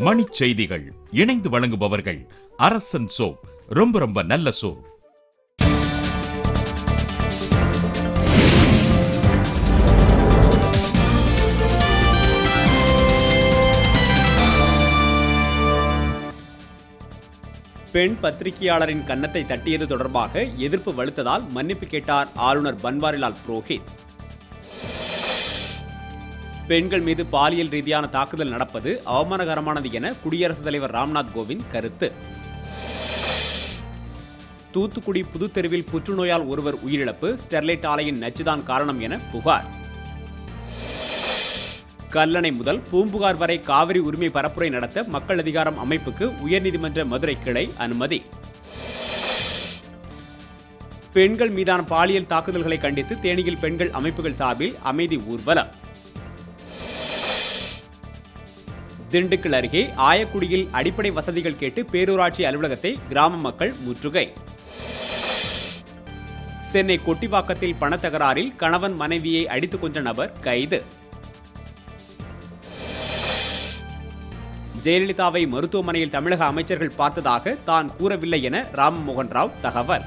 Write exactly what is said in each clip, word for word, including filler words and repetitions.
மணிச் செய்திகள் இணைந்து வழங்குபவர்கள் அரசன் சோப், ரொம்ப ரொம்ப நல்ல சோப். பெண் பத்திரிகையாளரின் கன்னத்தை தட்டியது தொடர்பாக எதிர்ப்பு வலுத்ததால் மன்னிப்பு கேட்டார் ஆளுநர் பன்வாரிலால் புரோஹித். பெண்கள் மீது பாலியல் ரீதியான தாக்குதல் நடப்பது அவமானகரமானது என குடியரசுத் தலைவர் ராம்நாத் கோவிந்த் கருத்து. தூத்துக்குடி புதுத்தெருவில் புற்றுநோயால் ஒருவர் உயிரிழப்பு, ஸ்டெர்லைட் ஆலையின் நச்சுதான் காரணம் என புகார். கல்லணை முதல் பூம்புகார் வரை காவிரி உரிமை பரப்புரை நடத்த மக்கள் அதிகாரம் அமைப்புக்கு உயர்நீதிமன்ற மதுரை கிளை அனுமதி. பெண்கள் மீதான பாலியல் தாக்குதல்களை கண்டித்து தேனியில் பெண்கள் அமைப்புகள் சார்பில் அமைதி ஊர்வலம். திண்டுக்கல் அருகே ஆயக்குடியில் அடிப்படை வசதிகள் கேட்டு பேரூராட்சி அலுவலகத்தை கிராம மக்கள் முற்றுகை. சென்னை கொட்டிவாக்கத்தில் பணத்தகராறில் கணவன் மனைவியை அடித்துக் கொன்ற நபர் கைது. ஜெயலலிதாவை மருத்துவமனையில் தமிழக அமைச்சர்கள் பார்த்ததாக தான் கூறவில்லை என ராம்மோகன் ராவ் தகவல்.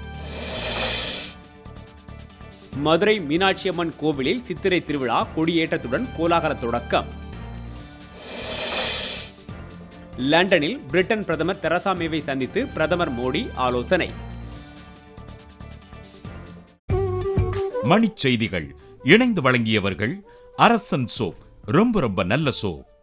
மதுரை மீனாட்சி அம்மன் கோவிலில் சித்திரை திருவிழா கொடியேற்றத்துடன் கோலாகல தொடக்கம். லண்டனில் பிரிட்டன் பிரதமர் தெரசா மேவை சந்தித்து பிரதமர் மோடி ஆலோசனை. மணிச் செய்திகள் இணைந்து வழங்கியவர்கள் அரசன் சோப், ரொம்ப ரொம்ப நல்ல சோப்.